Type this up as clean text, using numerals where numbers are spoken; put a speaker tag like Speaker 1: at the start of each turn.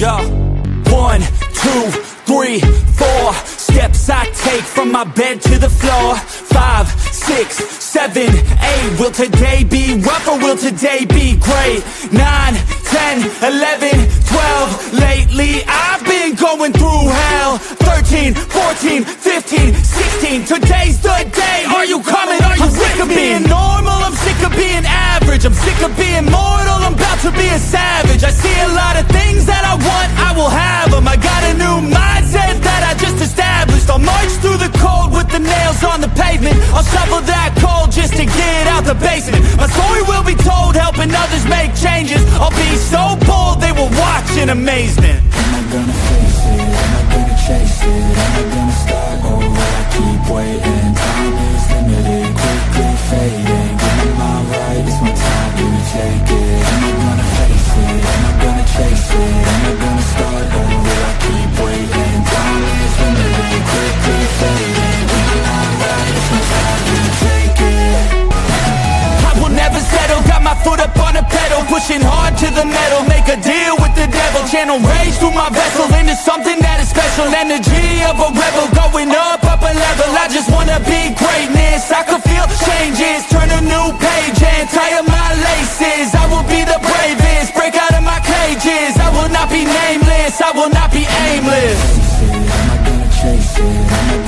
Speaker 1: Yo, 1, 2, 3, 4 steps I take from my bed to the floor. 5, 6, 7, 8. Will today be rough or will today be great? 9, 10, 11, 12. Lately I've been going through hell. 13, 14, 15, 16. Today's the day. Are you coming? Are you sick of being normal? I'm sick of being average. I'm sick of being mortal. I'm about to be a savage. I see a lot of things that I want, I will have them. I got a new mindset that I just established. I'll march through the cold with the nails on the pavement. I'll shovel that coal just to get out the basement. My story will be told, helping others make changes. I'll be so bold, they will watch in amazement.
Speaker 2: Am I gonna face it? Am I gonna chase it? Am I gonna start or will I keep waiting? Time is limited, quickly fading. Get my mind right, it's my time to take it. Am I gonna face it? Am I gonna chase it? Am I gonna start or will I keep waiting? Time is limited, quickly fading. Get my mind right, it's my time to take it.
Speaker 1: I will never settle, got my foot up on the pedal, pushing hard to the metal, make a deal with the devil, channel rage through my vessel into something that is special, energy of a rebel, going up a level. I just wanna be greatness, I could feel changes, turn a new page and tie up my laces. I will be the bravest, break out of my cages. I will not be nameless, I will not be aimless.
Speaker 2: Am I gonna chase it? Am I